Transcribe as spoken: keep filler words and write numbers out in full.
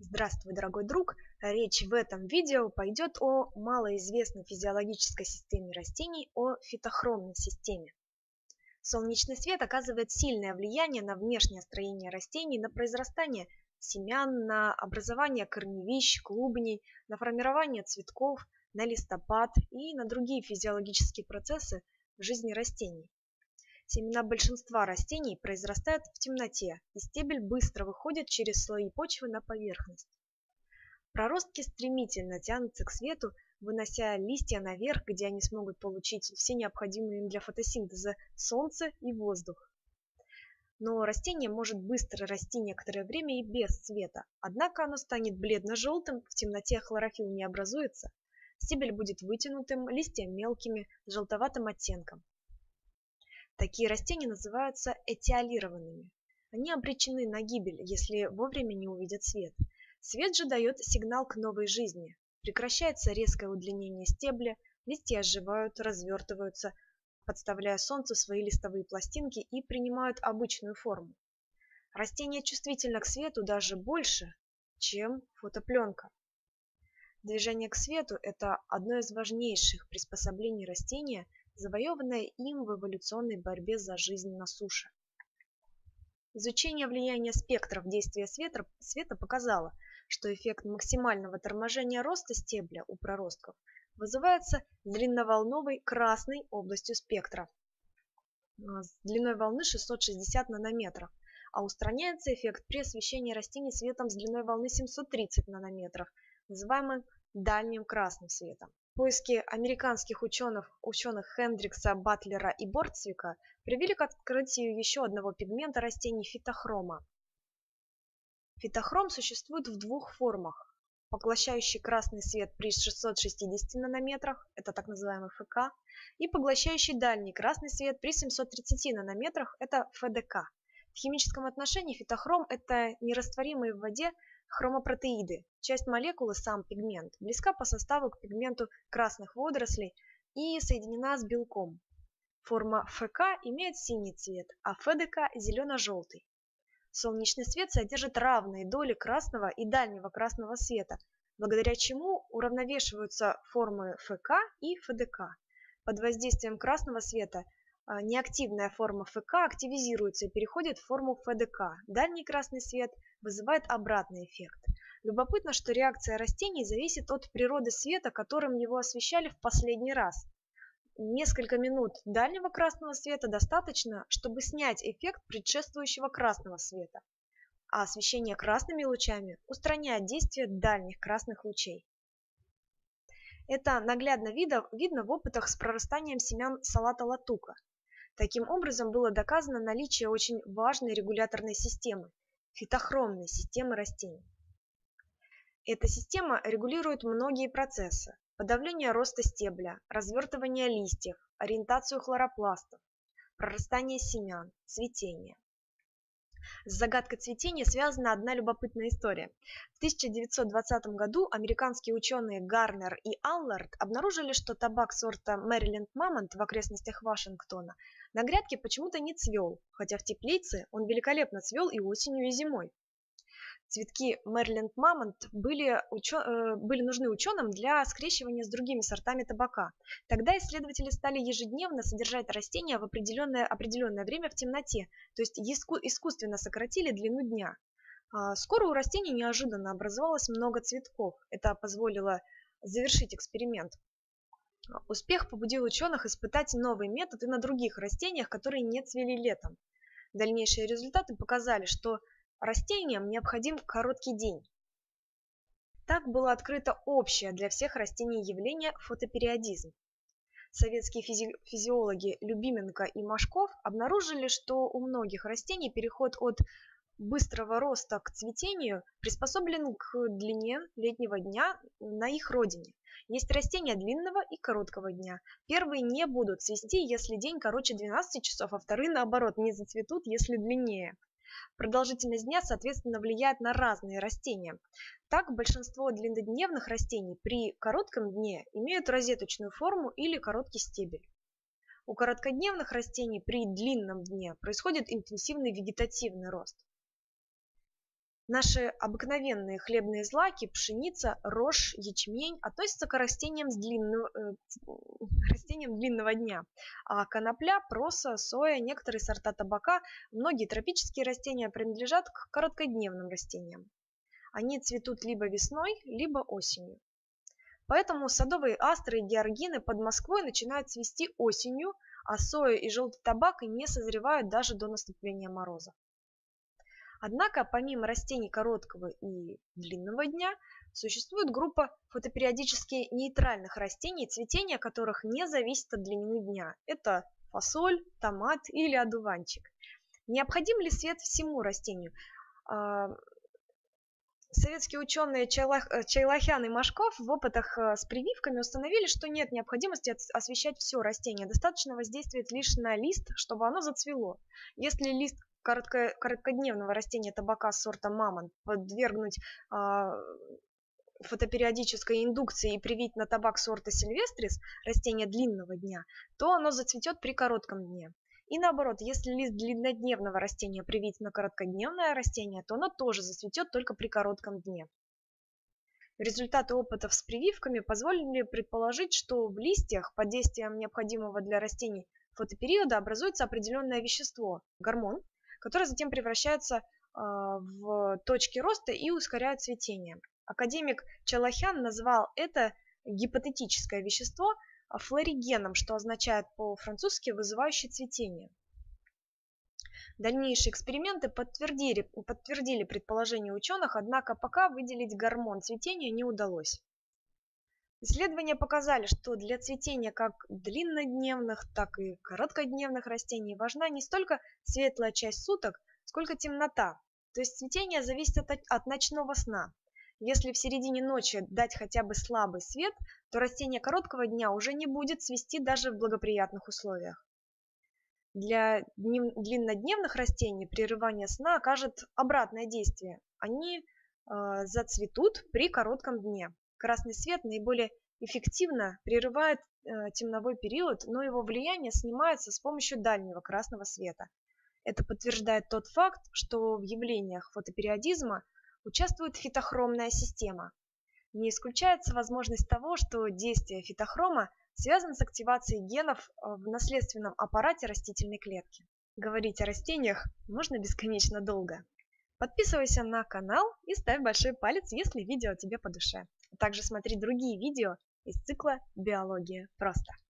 Здравствуй, дорогой друг! Речь в этом видео пойдет о малоизвестной физиологической системе растений, о фитохромной системе. Солнечный свет оказывает сильное влияние на внешнее строение растений, на произрастание семян, на образование корневищ, клубней, на формирование цветков, на листопад и на другие физиологические процессы в жизни растений. Семена большинства растений произрастают в темноте, и стебель быстро выходит через слои почвы на поверхность. Проростки стремительно тянутся к свету, вынося листья наверх, где они смогут получить все необходимые им для фотосинтеза солнце и воздух. Но растение может быстро расти некоторое время и без света, однако оно станет бледно-желтым, в темноте хлорофилл не образуется, стебель будет вытянутым, листья мелкими, с желтоватым оттенком. Такие растения называются этиолированными. Они обречены на гибель, если вовремя не увидят свет. Свет же дает сигнал к новой жизни. Прекращается резкое удлинение стебля, листья оживают, развертываются, подставляя солнцу свои листовые пластинки и принимают обычную форму. Растение чувствительно к свету даже больше, чем фотопленка. Движение к свету – это одно из важнейших приспособлений растения, завоеванное им в эволюционной борьбе за жизнь на суше. Изучение влияния спектров действия света, света показало, что эффект максимального торможения роста стебля у проростков вызывается длинноволновой красной областью спектра с длиной волны шестьсот шестьдесят нанометров, а устраняется эффект при освещении растений светом с длиной волны семьсот тридцать нанометров, называемым дальним красным светом. Поиски американских ученых, ученых Хендрикса, Батлера и Борцвика привели к открытию еще одного пигмента растений – фитохрома. Фитохром существует в двух формах: поглощающий красный свет при шестисот шестидесяти нанометрах, это так называемый эф ка, и поглощающий дальний красный свет при семисот тридцати нанометрах, это эф дэ ка. В химическом отношении фитохром – это нерастворимые в воде хромопротеиды. Часть молекулы, сам пигмент, близка по составу к пигменту красных водорослей и соединена с белком. Форма эф ка имеет синий цвет, а эф дэ ка – зелено-желтый. Солнечный свет содержит равные доли красного и дальнего красного света, благодаря чему уравновешиваются формы эф ка и эф дэ ка. Под воздействием красного света неактивная форма эф ка активизируется и переходит в форму эф дэ ка. Дальний красный свет вызывает обратный эффект. Любопытно, что реакция растений зависит от природы света, которым его освещали в последний раз. Несколько минут дальнего красного света достаточно, чтобы снять эффект предшествующего красного света, а освещение красными лучами устраняет действие дальних красных лучей. Это наглядно видно в опытах с прорастанием семян салата латука. Таким образом, было доказано наличие очень важной регуляторной системы – фитохромной системы растений. Эта система регулирует многие процессы: подавление роста стебля, развертывание листьев, ориентацию хлоропластов, прорастание семян, цветение. С загадкой цветения связана одна любопытная история. В тысяча девятьсот двадцатом году американские ученые Гарнер и Аллард обнаружили, что табак сорта Мэриленд Мамонт в окрестностях Вашингтона на грядке почему-то не цвел, хотя в теплице он великолепно цвел и осенью, и зимой. Цветки Мэриленд Мамонт были, учё... были нужны ученым для скрещивания с другими сортами табака. Тогда исследователи стали ежедневно содержать растения в определенное, определенное время в темноте, то есть искусственно сократили длину дня. Скоро у растений неожиданно образовалось много цветков. Это позволило завершить эксперимент. Успех побудил ученых испытать новый метод и на других растениях, которые не цвели летом. Дальнейшие результаты показали, что растениям необходим короткий день. Так было открыто общее для всех растений явление фотопериодизм. Советские физи физиологи Любименко и Машков обнаружили, что у многих растений переход от быстрого роста к цветению приспособлен к длине летнего дня на их родине. Есть растения длинного и короткого дня. Первые не будут цвести, если день короче двенадцати часов, а вторые, наоборот, не зацветут, если длиннее. Продолжительность дня, соответственно, влияет на разные растения. Так, большинство длиннодневных растений при коротком дне имеют розеточную форму или короткий стебель. У короткодневных растений при длинном дне происходит интенсивный вегетативный рост. Наши обыкновенные хлебные злаки, пшеница, рожь, ячмень относятся к растениям, с длинного, э, растениям длинного дня, а конопля, проса, соя, некоторые сорта табака, многие тропические растения принадлежат к короткодневным растениям. Они цветут либо весной, либо осенью. Поэтому садовые астры и георгины под Москвой начинают цвести осенью, а соя и желтый табак не созревают даже до наступления мороза. Однако, помимо растений короткого и длинного дня, существует группа фотопериодически нейтральных растений, цветение которых не зависит от длины дня. Это фасоль, томат или одуванчик. Необходим ли свет всему растению? Советские ученые Чайлахян и Машков в опытах с прививками установили, что нет необходимости освещать все растение. Достаточно воздействовать лишь на лист, чтобы оно зацвело. Если лист коротко, короткодневного растения табака сорта мамонт подвергнуть э, фотопериодической индукции и привить на табак сорта сильвестрис, растение длинного дня, то оно зацветет при коротком дне. И наоборот, если лист длиннодневного растения привить на короткодневное растение, то оно тоже зацветет только при коротком дне. Результаты опытов с прививками позволили предположить, что в листьях под действием необходимого для растений фотопериода образуется определенное вещество – гормон, которое затем превращается э, в точки роста и ускоряет цветение. Академик Чайлахян назвал это гипотетическое вещество флоригеном, что означает по-французски «вызывающий цветение». Дальнейшие эксперименты подтвердили, подтвердили предположение ученых, однако пока выделить гормон цветения не удалось. Исследования показали, что для цветения как длиннодневных, так и короткодневных растений важна не столько светлая часть суток, сколько темнота. То есть цветение зависит от, от ночного сна. Если в середине ночи дать хотя бы слабый свет, то растение короткого дня уже не будет цвести даже в благоприятных условиях. Для длиннодневных растений прерывание сна окажет обратное действие. Они э, зацветут при коротком дне. Красный свет наиболее эффективно прерывает э, темновой период, но его влияние снимается с помощью дальнего красного света. Это подтверждает тот факт, что в явлениях фотопериодизма участвует фитохромная система. Не исключается возможность того, что действие фитохрома связано с активацией генов в наследственном аппарате растительной клетки. Говорить о растениях можно бесконечно долго. Подписывайся на канал и ставь большой палец, если видео тебе по душе. А также смотри другие видео из цикла «Биология просто».